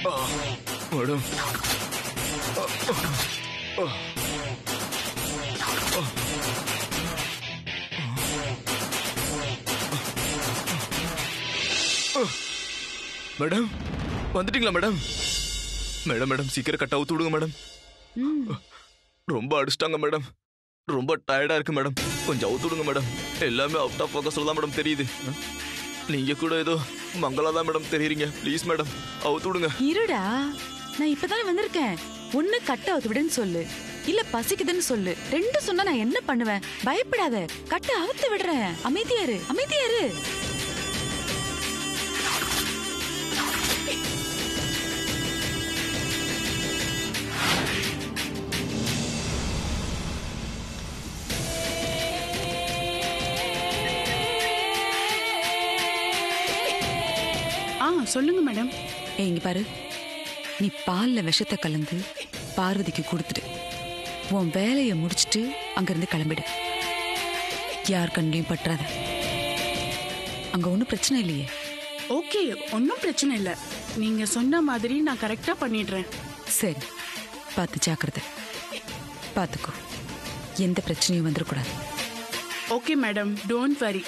Madam madam வந்துட்டீங்களா madam? Madam madam சீக்கிரம் கட்ட அவுத்து விடுங்க மேடம். ரொம்ப அடிச்சிட்டாங்க மேடம். ரொம்ப டயர்டா இருக்கு மேடம். கொஞ்சம் அவுத்து விடுங்க மேடம். எல்லாமே அவுட் ஆஃப் ஃபோக்கஸ்ல தான் மேடம் தெரியுது. நீங்க கூட ஏதோ மங்களா தான் மேடம் தெரியுறீங்க. ப்ளீஸ் மேடம் அவுத்து விடுங்க. இருடா, நான் இப்பதானே வந்திருக்கேன். ஒண்ணு கட்ட அவுத்து விடுன்னு சொல்லு, இல்ல பசிக்குதுன்னு சொல்லு. ரெண்டு சொன்னா நான் என்ன பண்ணுவேன்? பயப்படாத, கட்ட அவுத்து விடுறேன். அமைதியாரு அமைதியாரு. சொல்லுங்க மேடம். இங்க பாரு, நீ பால்ல விஷத்தை கலந்து பார்வதிக்கு கொடுத்துட்டு உன் வேலையை முடிச்சிட்டு அங்கிருந்து கிளம்பிடு. யார் கண்ணையும் பற்றாத. அங்க ஒன்னும் பிரச்சனை இல்லையே? ஓகே, ஒன்னும் பிரச்சனை இல்ல. நீங்க சொன்ன மாதிரி நான் கரெக்டா பண்ணிடுறேன். சரி, பார்த்து ஜாக்கிரதை. பார்த்துக்கோ, எந்த பிரச்சனையும் வந்துடக்கூடாது. Okay madam, don't worry.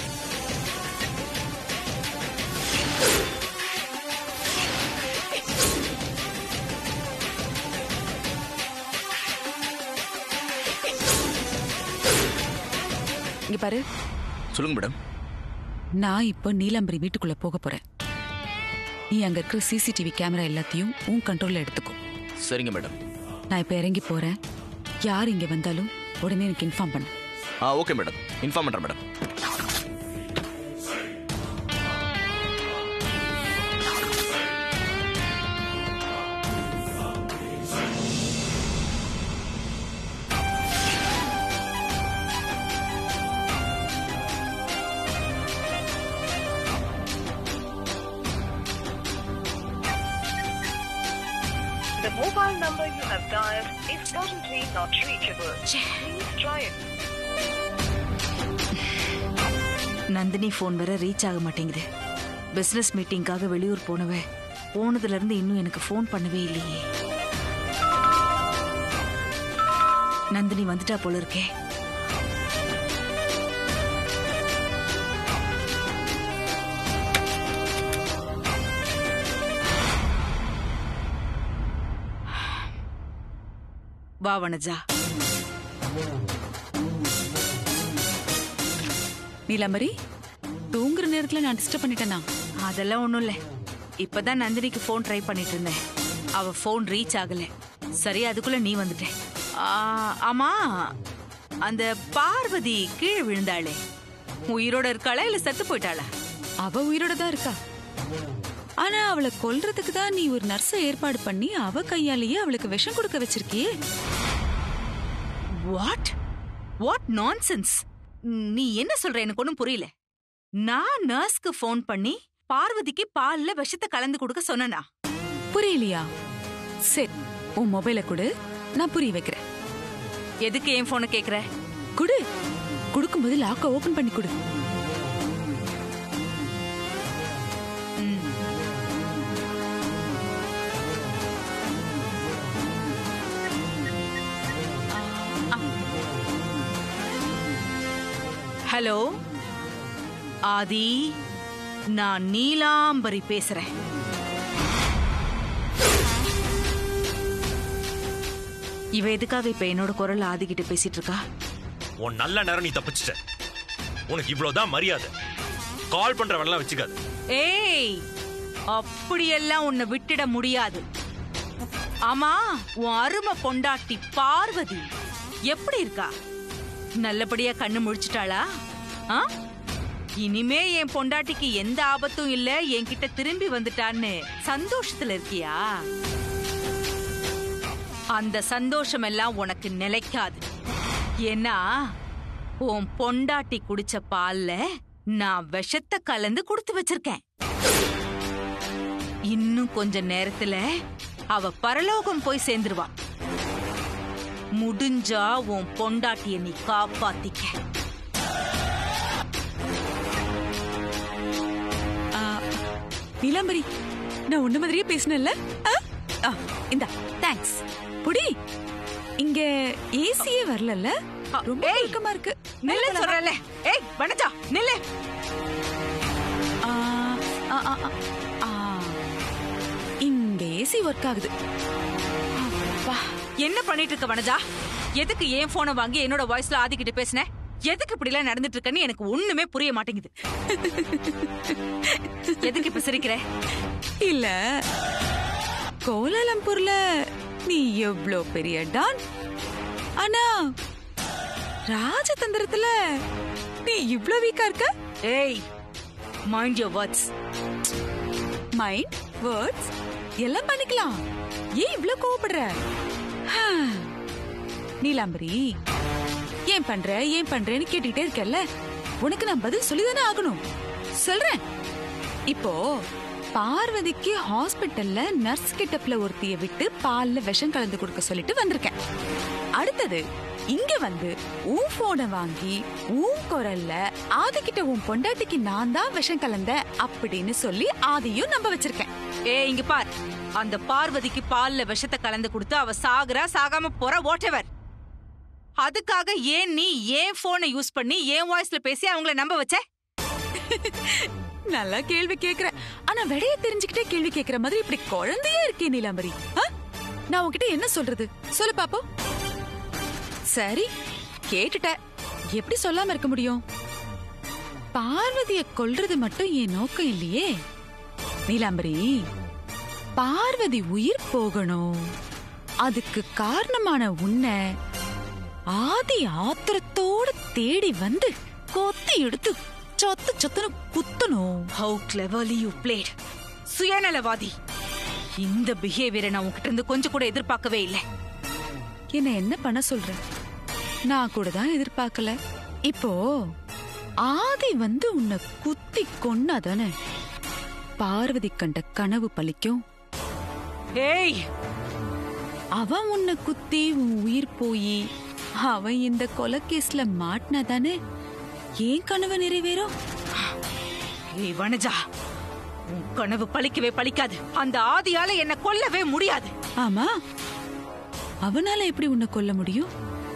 இங்க பாரு. சொல்லுங்க மேடம். நான் இப்போ நீலாம்பரி வீட்டுக்குள்ள போக போறேன். நீ அங்க இருக்கிற சிசிடிவி கேமரா எல்லாத்தையும் உன் கண்ட்ரோல்ல எடுத்துக்கோ. சரிங்க மேடம். நான் இப்ப இறங்கி போறேன். யார் இங்க வந்தாலும் உடனே எனக்கு இன்ஃபார்ம் பண்ணு. ஓகே மேடம், இன்ஃபார்ம் பண்றேன் madam. The mobile number you have dialed is currently not reachable. Please try it. Nandini phone வேற ரீச் ஆக மாட்டேங்குது. பிசினஸ் மீட்டிங்காக வெளியூர் போனதுல இருந்து இன்னும் எனக்கு போன் பண்ணவே இல்லையே. நந்தினி வந்துட்டா போல இருக்கே. வா வனஜா. நீலாம்பரி, தூங்குற நேரத்துல நான் டிஸ்டர்ப் பண்ணிட்டேனா? அதெல்லாம் ஒண்ணும் இல்ல. இப்பதான் நந்தினிக்கு போன் ட்ரை பண்ணிட்டு இருந்தேன். அவ போன் ரீச் ஆகல. சரி, அதுக்குள்ள நீ வந்துட்ட. ஆமா, அந்த பார்வதி கீழே விழுந்தாளே, உயிரோட இருக்காளா இல்ல செத்து போயிட்டாளா? அவ உயிரோட தான் இருக்கா. ஆனா அவளை கொல்றதுக்கு தான் நீ ஒரு நர்ஸை ஏற்பாடு பண்ணி அவ கையாலேயே அவளுக்கு விஷம் கொடுக்க வச்சிருக்கியே. What what nonsense. நீ என்ன சொல்ற? எனக்கு ஒண்ணும் புரியல. நான் நர்ஸ்க்கு போன் பண்ணி பார்வதிக்கு பால்ல விஷத்தை கலந்து கொடுக்க சொன்னா? புரியலையா? சரி, உன் மொபைலை கொடு, நான் புரிய வைக்கிறேன். எதுக்கு என் போனை கேக்குற? குடு. குடுக்கும்போது லாக்க ஓபன் பண்ணி கொடு. ஹலோ ஆதி, நான் நீலாம்பரி பேசுறேன். இவ எதுக்காக இப்ப என்னோட குரல் ஆதிக்கிட்ட பேசிட்டு இருக்கா? உன் நல்ல நேரம் நீ தப்பிச்சிட்ட. உனக்கு இவ்வளவுதான் மரியாதை. கால் பண்றவன்லாம் வச்சுக்காது. ஏய், அப்படியெல்லாம் உன்னை விட்டுட முடியாது. ஆமா, உன் அருமை பொண்டாட்டி பார்வதி எப்படி இருக்கா? நல்லபடியா கண்ணு முழிச்சிட்டாளா? இனிமே என் பொண்டாட்டிக்கு எந்த ஆபத்தும் இல்ல, என்கிட்ட திரும்பி வந்துட்டான்னு சந்தோஷத்துல இருக்கியா? அந்த சந்தோஷம் எல்லாம் உனக்கு நிலைக்காது. ஏன்னா உன் பொண்டாட்டி குடிச்ச பால்ல நான் விஷத்தை கலந்து கொடுத்து வச்சிருக்கேன். இன்னும் கொஞ்ச நேரத்துல அவ பரலோகம் போய் சேர்ந்துருவா. முடிஞ்சா உன் பொண்டாட்டிய நீ காப்பாத்திக்க. நீலாம்பரி, நான் உன்ன மாதிரியே பேசினேன்ல? இந்தா தேங்க்ஸ். புடி. இங்க ஏசியே வரலல்ல? ரொம்ப ஏக்கமா இருக்கு. நில்லு சொல்றல. ஏய் வனஜா நில்லு. இங்க ஏசி ஒர்க் ஆகுது. என்ன பண்ணிட்டு இருக்க வனஜா? எதுக்கு ஏன் போனை வாங்கி என்னோட வாய்ஸ்ல ஆதிக்கிட்ட பேசின? எதுக்கு இப்படி எல்லாம் நடந்துட்டு இருக்கன்னு எனக்கு ஒண்ணுமே புரிய மாட்டேங்குது. எதுக்கு இப்ப சிரிக்கிற? இல்ல, கோலாலம்பூர்ல நீ எவ்ளோ பெரிய டான், ஆனா ராஜதந்திரத்துல நீ இவ்ளோ வீக்கா இருக்க. ஏய் mind your words. Mind words எல்லாம் பண்ணிக்கலாம். ஏன் இவ்ளோ கோவப்படுற? நீலாம்பரி, ஏன் பண்றேன்னு கேட்டுக்கிட்டே இருக்கல்ல, உனக்கு நான் பதில் சொல்லிதானே ஆகணும். சொல்றேன். இப்போ பார்வதிக்கு ஹாஸ்பிட்டல்ல நர்ஸ் கிட்டப்ல ஒருத்திய விட்டு பால்ல விஷம் கலந்து கொடுக்க சொல்லிட்டு வந்திருக்கேன். அடுத்தது இங்க வந்து உன் போனை வாங்கி உன் குரல்ல ஆதிக்கிட்ட உன் பொண்டாட்டிக்கு நான் தான் விஷம் கலந்த அப்படின்னு சொல்லி ஆதியும் நம்ப வச்சிருக்கேன். இங்க பார், அந்த பார்வதிக்கு பால்ல விஷத்தை கலந்து கொடுத்து அவ சாகுறா சாகாம போற வாட்எவர். அதுக்காக ஏன் நீ ஏன் போனை யூஸ் பண்ணி ஏன் வாய்ஸ்ல பேசி அவங்கள நம்ப வச்ச? நல்லா கேள்வி கேக்குற. ஆனா விடைய தெரிஞ்சுக்கிட்டே கேள்வி கேக்குற மாதிரி இப்படி குழந்தையா இருக்கே நீலாம்பரி. நான் உன்கிட்ட என்ன சொல்றது சொல்லு பாப்போம். சரி கேட்டுட்ட, எப்படி சொல்லாம இருக்க முடியும்? பார்வதிய கொல்றது மட்டும் என் நோக்கம் இல்லையே நீலாம்பரி. பார்வதி உயிர் போகணும், அதுக்கு காரணமான உன்னை ஆதி ஆத்திரத்தோட தேடி வந்து கொத்தி எடுத்து சொத்து சொத்துன்னு குத்தணும். How cleverly you played. சுயநலவாதி. இந்த பிஹேவியரை நான் உன்கிட்ட இருந்து கொஞ்சம் கூட எதிர்பார்க்கவே இல்லை. என்ன பண்ண சொல்ற? நான் கூட தான் எதிர்பார்க்கல. இப்போ ஆதி வந்து உன்னை குத்தி கொன்னாதானே பார்வதி கண்ட கனவு பலிக்கும். ஏய், அவன் உன்னை குத்தி உன் உயிர் போய் அவன் இந்த கொலை கேஸ்ல மாட்டினாதானே ஏன் கனவு நிறைவேறும். ஏய் வனஜா, உன் கனவு பலிக்கவே பலிக்காது. அந்த ஆதியால என்ன கொல்லவே முடியாது. ஆமா, அவனால எப்படி உன்னை கொல்ல முடியும்?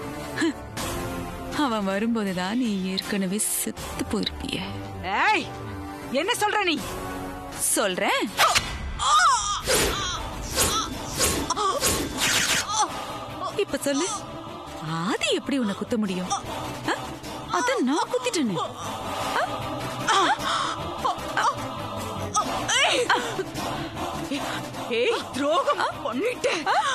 அவன் வரும்போதுதான் நீ ஏற்கனவே செத்து போயிருப்பிய. ஏய், என்ன சொல்ற நீ? சொல்றேன். இப்ப சொல்லு, ஆதி எப்படி உன்னை குத்த முடியும்? அத நான் குத்திட்டேன்னு. ஏய், துரோகம் பண்ணிட்ட.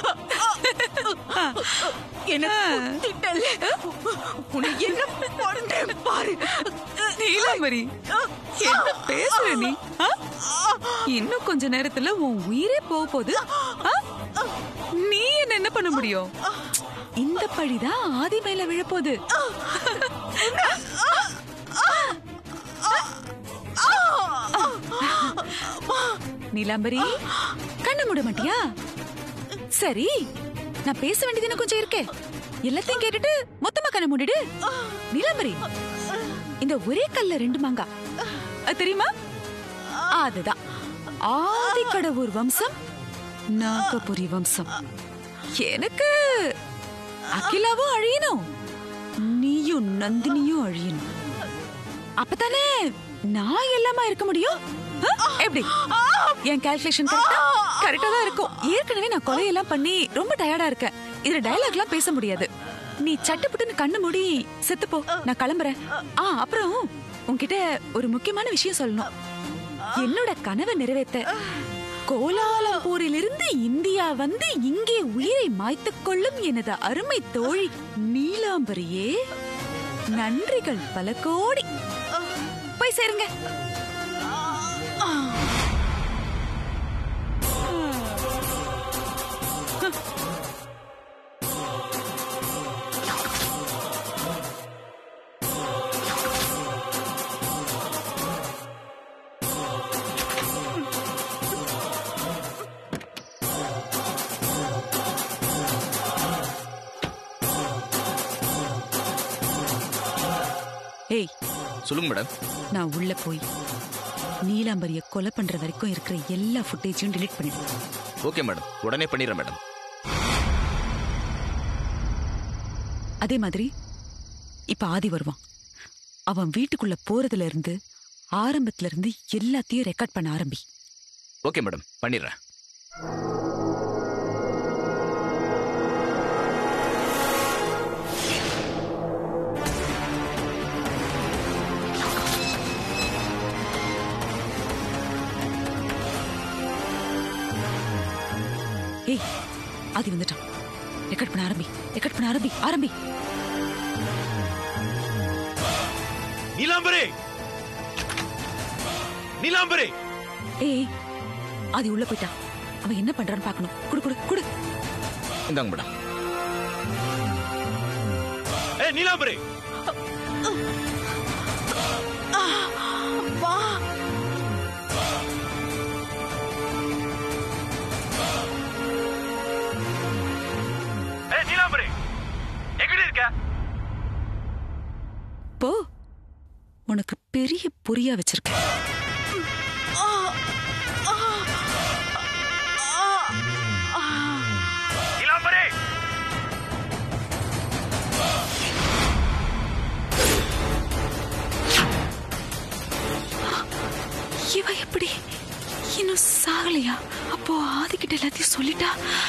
என்ன குத்திட்டல. உன்னை என்ன பண்றேன் பாரு. நீலாம்பரி, என்ன பேசுற நீ? இன்னும் கொஞ்ச நேரத்துல உன் உயிரே போக போகுது. நீ என்ன பண்ண முடியும்? இந்த பழிதான் ஆதி மேல விழப்போகுது. நீலாம்பரி, கண்ணு மூட மாட்டியா? சரி, நான் பேச வேண்டியது கொஞ்சம் இருக்கே, எல்லாத்தையும் கேட்டுட்டு மொத்தமா கண்ணு மூடிடு. நீலாம்பரி, இந்த ஒரே கல்ல 2 மாங்கா தெரியுமா? அதுதான் ஆதி கடவுர் வம்சம், நாகபுரி வம்சம். எனக்கு அகிலாவும் அழியணும், நீயும் நந்தினியும் அழியணும். அப்பதானே நான் எல்லாமா இருக்க முடியும். எப்படி? என் கால்குலேஷன் கரெக்டா தான் இருக்கும். ஏற்கனவே நான் கொலையெல்லாம் பண்ணி ரொம்ப டயர்டா இருக்கேன். இதுல டயலாக் எல்லாம் பேச முடியாது. நீ சட்டுப்புட்டுன்னு கண்ணு மூடி செத்து போ, நான் கிளம்புறேன். அப்புறம் உன்கிட்ட ஒரு முக்கியமான விஷயம் சொல்லணும். என்னோட கனவை நிறைவேற்ற கோலாலம்பூரிலிருந்து இந்தியா வந்து இங்கே உயிரை மாய்த்துக் கொள்ளும் எனது அருமை தோழி நீலாம்பரியே, நன்றிகள் பல கோடி. போய் சேருங்க. ஏய், சொல்லுங்க மேடம். நான் உள்ள போய் நீலாம்பரிய கொலை பண்ற வரைக்கும் இருக்கிற எல்லா ஃபுட்டேஜையும் delete பண்ணிடு. ஓகே மேடம், உடனே பண்ணிடுறேன் மேடம். அதே மாதிரி இப்ப ஆதி வருவான். அவன் வீட்டுக்குள்ள போறதுல இருந்து ஆரம்பத்துல இருந்து எல்லாத்தையும் ரெக்கார்ட் பண்ண ஆரம்பி. ஓகே மேடம், பண்ணிடுறேன். ஏய், ஆதி வந்துட்டான். ரெக்கார்ட் பண்ண ஆரம்பி, ரெக்கார்ட் பண்ண ஆரம்பி, ஆரம்பி. நீலாம்பரி, நீலாம்பரி. ஏய், ஆதி உள்ள போயிட்டான். அவன் என்ன பண்றான்னு பார்க்கணும். குடு குடு குடு. இந்தாங்க மேடம். ஏய் நீலாம்பரி. வா. ஏய் நீலாம்பரி, எங்கடி இருக்க? போ, உனக்கு பெரிய பொரியா வச்சிருக்கேன். நீலாம்பரி. இவ எப்படி இன்னும் சாகலையா? அப்போ ஆதிக்கிட்ட எல்லாத்தையும் சொல்லிட்டா.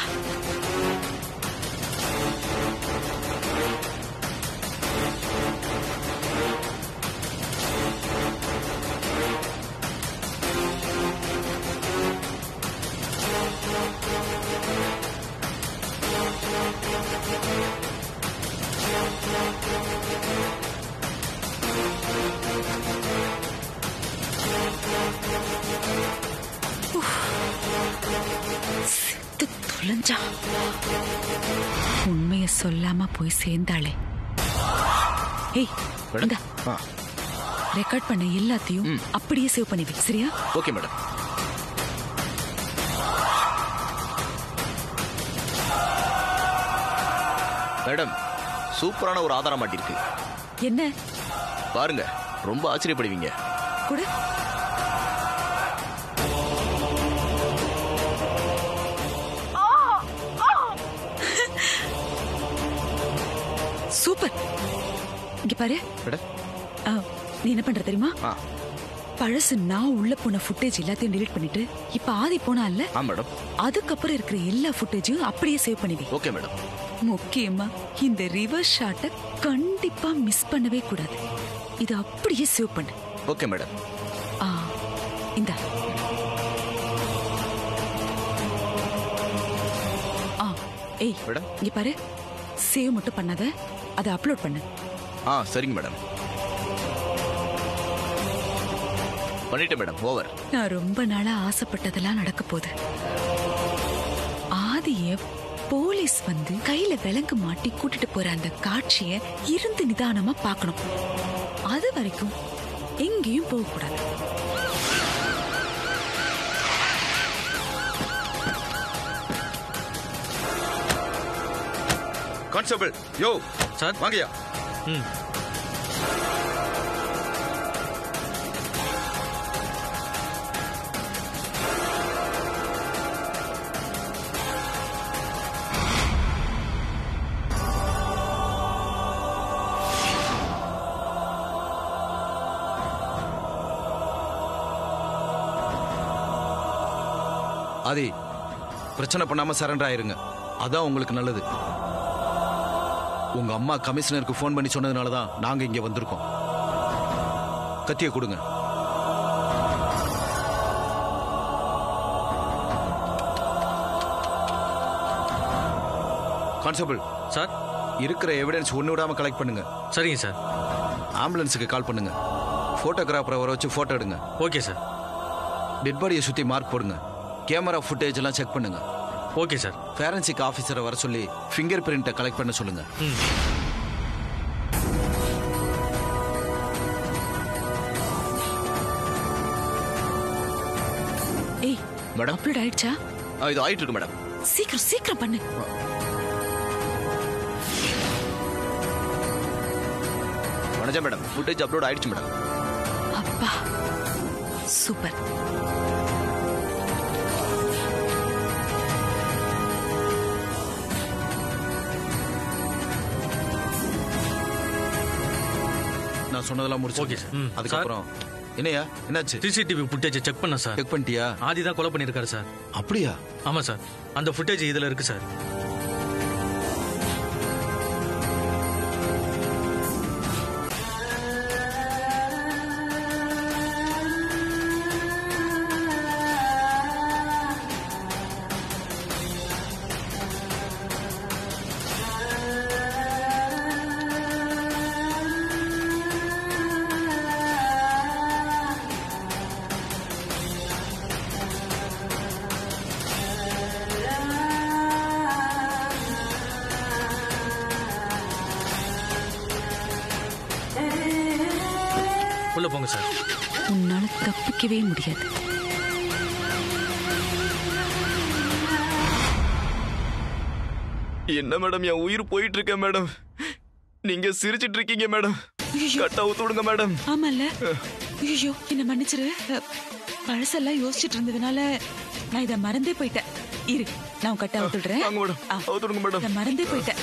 செத்து தொலைஞ்சா. உண்மைய சொல்லாம போய் சேர்ந்தாளே. ஏய், இந்தா. ரெக்கார்ட் பண்ண எல்லாத்தையும் அப்படியே சேவ் பண்ணி வை, சரியா? Okay madam. மேடம், சூப்பரான ஒரு ஆதாரம் மாட்டிருக்கு. என்ன? பாருங்க, ரொம்ப ஆச்சரியப்படுவீங்க. கூட சூப்பர். இங்க பாரு. நீ என்ன பண்ற தெரியுமா? பழசு நான் உள்ள போன ஃபுட்டேஜ் எல்லாத்தையும் delete பண்ணிட்டு இப்ப ஆதி போனா இல்ல, மேடம், அதுக்கப்புறம் இருக்கிற எல்லா ஃபுட்டேஜையும் அப்படியே சேவ் பண்ணிடு. Okay madam. முக்கியமா இந்த ரிவர்ஸ் ஷாட்டை கண்டிப்பா மிஸ் பண்ணவே கூடாது. இது அப்படியே சேவ் பண்ணு. Okay madam. இந்தா. ஏய் மேடம், இங்க பாரு. சேவ் மட்டும் பண்ணாத, அதை அப்லோட் பண்ணு. சரிங்க மேடம். பண்ணிட்டேன் மேடம். ஓவர். நான் ரொம்ப நாளா ஆசைப்பட்டதெல்லாம் நடக்க போகுது. ஆதிய போலீஸ் வந்து கையில விலங்கு மாட்டி கூட்டிட்டு போற அந்த காட்சிய இருந்து நிதானமா பார்க்கணும். அது வரைக்கும் எங்கேயும் போக கூடாது. கான்ஸ்டபிள், யோ சார், வாங்கயா. ஆதி, பிரச்சனை பண்ணாம சரண்டர் ஆயிருங்க. அதான் உங்களுக்கு நல்லது. உங்க அம்மா கமிஷனருக்கு போன் பண்ணி சொன்னதுனாலதான் நாங்க இங்க வந்திருக்கோம். கத்திய கொடுங்க. கான்ஸ்டபிள் சார், இருக்கிற எவிடன்ஸ் ஒண்ணு விடாம கலெக்ட் பண்ணுங்க. சரிங்க சார். ஆம்புலன்ஸுக்கு கால் பண்ணுங்க. போட்டோகிராஃபரை வர வச்சு போட்டோ எடுங்க. Okay sir. டெட் பாடியை சுத்தி மார்க் போடுங்க. கேமரா ஃபுட்டேஜ் எல்லாம் செக் பண்ணுங்க. Okay sir. ஃபேரன்சிக் ஆபீசரை வர சொல்லி ஃபிங்கர் பிரிண்ட்டை கலெக்ட் பண்ண சொல்லுங்க. ஏய் மேடம், அப்லோட் ஆயிடுச்சா? இது ஆயிட்டு இருக்கு மேடம். சீக்கிரம் சீக்கிரம் பண்ணு. வணக்கம் மேடம், ஃபுட்டேஜ் அப்லோட் ஆயிடுச்சு மேடம். அப்பா, சூப்பர். நான் சொன்னதெல்லாம் முடிச்சு. Okay sir. அதுக்கப்புறம் என்னையா என்னாச்சு? சிசிடிவி ஃபுட்டேஜ் செக் பண்ண சார். செக் பண்ணிட்டியா? ஆதி தான் கொலை பண்ணிருக்காரு சார். அப்படியா? ஆமா சார், அந்த ஃபுட்டேஜ் இதுல இருக்கு சார். உள்ள போங்க சார். உன்னால தப்பிக்கவே முடியாது. என்ன மேடம், என் உயிர் போயிட்டு இருக்கேன் மேடம். நீங்க சிரிச்சிட்டு இருக்கீங்க மேடம். கட்ட அவுத்து விடுங்க மேடம். ஆமால. ஐயோ, என்ன மன்னிச்சிரு. பழசெல்லாம் யோசிச்சுட்டு இருந்ததுனால நான் இதை மறந்தே போயிட்டேன். இரு, நான் கட்ட அவுத்துடுறேன். வாங்க மேடம், அவுத்து விடுங்க மேடம். இதை மறந்தே போயிட்டேன்.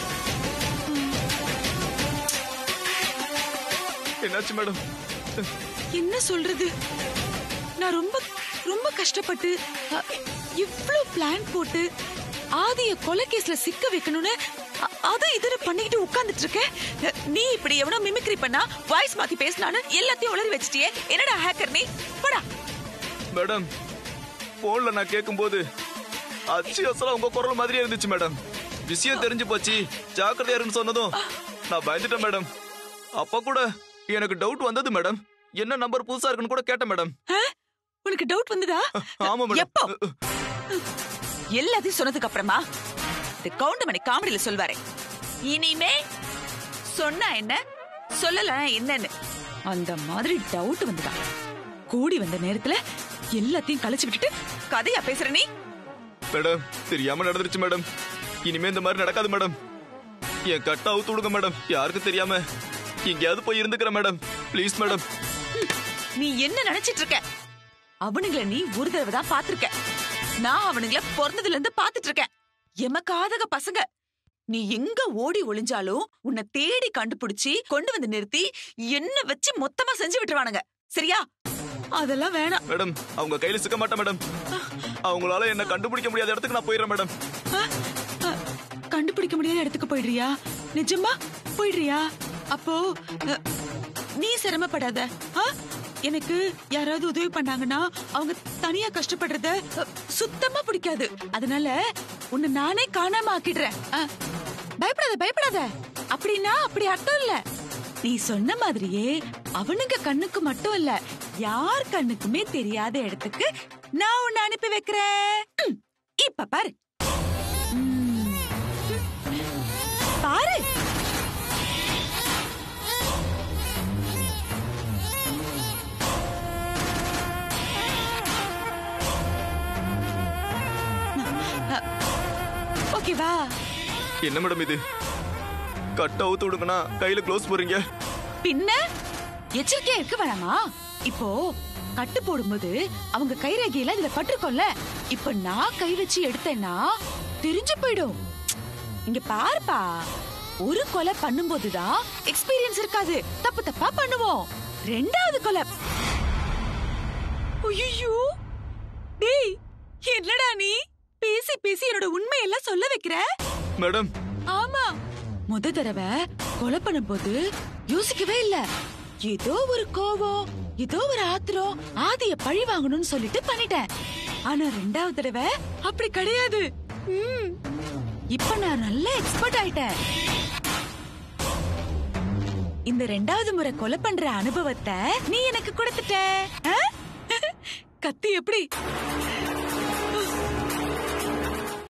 என்னாச்சு மேடம்? என்ன சொல்றது? நான் ரொம்ப ரொம்ப கஷ்டப்பட்டு இவ்ளோ பிளான் போட்டு ஆதிய கொலை கேஸ்ல சிக்க வைக்கணும்னு அது இதுன்னு பண்ணிக்கிட்டு உட்கார்ந்துட்டு இருக்கேன். நீ இப்படி எவனோ மிமிக்ரி பண்ணா வாய்ஸ் மாத்தி பேசினான்னு எல்லாத்தையும் உளறி வச்சிட்டியே. என்னடா ஹேக்கர் நீ? போடா. மேடம், போன்ல நான் கேட்கும்போது அச்சு அசலா உங்க குரல் மாதிரியே இருந்துச்சு மேடம். விஷயம் தெரிஞ்சு போச்சு, ஜாக்கிரதையா இருன்னு சொன்னதும் நான் பயந்துட்டேன் மேடம். அப்ப கூட எனக்கு டவுட் வந்தது மேடம். என்ன நம்பர் புதுசா இருக்குன்னு கூட கேட்டேன் மேடம். உனக்கு டவுட் வந்ததா? ஆமா மேடம். எப்போ? எல்லாத்தையும் சொன்னதுக்கு அப்புறமா இந்த கவுண்டமணி காமெடியில சொல்வாரே, இனிமே சொன்னா என்ன சொல்லலனா என்னன்னு, அந்த மாதிரி டவுட் வந்ததா? கூடி வந்த நேரத்துல எல்லாத்தையும் கலைச்சு விட்டுட்டு கதையா பேசுற நீ? மேடம், தெரியாம நடந்துருச்சு மேடம். இனிமே இந்த மாதிரி நடக்காது மேடம். என் கட்ட அவுத்து விடுங்க மேடம். யாருக்கும் தெரியாம எங்கேயாவது போய் இருந்துக்கிறேன் மேடம். Please madam. நீ என்ன நினைச்சிட்டு இருக்க? அவனுங்களை நீ ஒரு தடவை தான் பாத்திருக்க. நான் அவனுங்களை பிறந்ததுல இருந்து பாத்துட்டு இருக்கேன். எமக்காதக பசங்க. நீ எங்க ஓடி ஒளிஞ்சாலும் உன்னை தேடி கண்டுபிடிச்சி கொண்டு வந்து நிறுத்தி என்ன வச்சு மொத்தமா செஞ்சு விட்டுருவானுங்க. சரியா? அதெல்லாம் வேணாம் மேடம். அவங்க கையில சிக்க மாட்டேன் மேடம். அவங்களால என்ன கண்டுபிடிக்க முடியாத இடத்துக்கு நான் போயிடுறேன் மேடம். கண்டுபிடிக்க முடியாத இடத்துக்கு போயிடுறியா? நிஜமா போயிடுறியா? அப்போ நீ சிரமப்படாத. எனக்கு யாராவது உதவி பண்ணாங்கன்னா அவங்க தனியா கஷ்டப்படுறத சுத்தமா பிடிக்காது. அதனால உன்னை நானே காணாம ஆக்கிடுறேன். பயப்படாத பயப்படாத. அப்படின்னா அப்படி அர்த்தம் இல்ல. நீ சொன்ன மாதிரியே அவனுங்க கண்ணுக்கு மட்டும் இல்ல, யார் கண்ணுக்குமே தெரியாத இடத்துக்கு நான் உன்னை அனுப்பி வைக்கிறேன். இப்ப பாரு பாரு. ஓகேவா? என்ன மேடம் இது? கட்ட அவுத்து விடுங்கன்னா கையில க்ளோஸ் போறீங்க. பின்ன எச்சரிக்கையா இருக்க வேணாமா? இப்போ கட்டு போடும்போது அவங்க கைரேகையில இதுல பட்டிருக்கோம்ல. இப்ப நான் கை வச்சு எடுத்தேன்னா தெரிஞ்சு போயிடும். இங்க பாருப்பா, ஒரு கொலை பண்ணும்போதுதான் எக்ஸ்பீரியன்ஸ் இருக்காது, தப்பு தப்பா பண்ணுவோம். ரெண்டாவது கொலை, ஐயோ டேய், என்னடா நீ பேசி பேசி என்னோட உண்மையெல்லாம் சொல்ல வைக்கிற? மேடம். ஆமா, முத தடவை கொலை பண்ணும்போது யோசிக்கவே இல்ல. ஏதோ ஒரு கோவம், ஏதோ ஒரு ஆத்திரம், ஆதிய பழி வாங்கணும்னு சொல்லிட்டு பண்ணிட்டேன். ஆனா ரெண்டாவது தடவை அப்படி கிடையாது. இப்ப நான் நல்ல எக்ஸ்பர்ட் ஆயிட்டேன். இந்த ரெண்டாவது முறை கொலை பண்ற அனுபவத்தை நீ எனக்கு கொடுத்துட்ட. கத்தி எப்படி